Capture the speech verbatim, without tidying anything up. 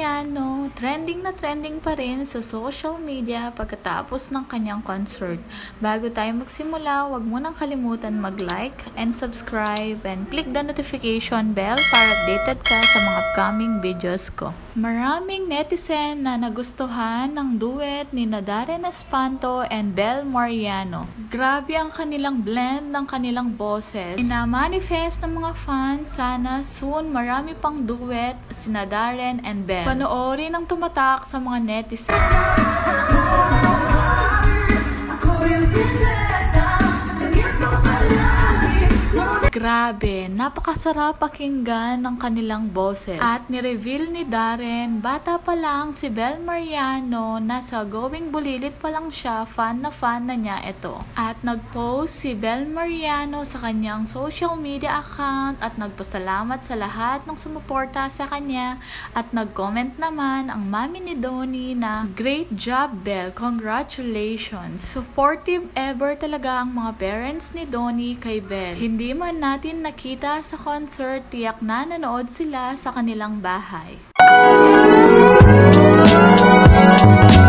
Mariano, trending na trending pa rin sa social media pagkatapos ng kanyang concert. Bago tayo magsimula, huwag mo nang kalimutan mag-like and subscribe and click the notification bell para updated ka sa mga upcoming videos ko. Maraming netizen na nagustuhan ng duet ni Darren Espanto and Bel Mariano. Grabe ang kanilang blend ng kanilang boses. Ina-manifest ng mga fans, sana soon marami pang duet sina Darren and Bel. Panoorin ang tumatak sa mga netizen. Grabe, napakasarap pakinggan ng kanilang boses. At ni-reveal ni Darren, bata pa lang si Bel Mariano, nasa Going Bulilit pa lang siya, fan na fan na niya ito. At nag-post si Bel Mariano sa kanyang social media account at nagpasalamat sa lahat ng sumuporta sa kanya. At nag-comment naman ang mami ni Donnie na, "Great job Bel, congratulations." Supportive ever talaga ang mga parents ni Donnie kay Bel. Hindi man natin nakita sa concert, tiyak na nanood sila sa kanilang bahay.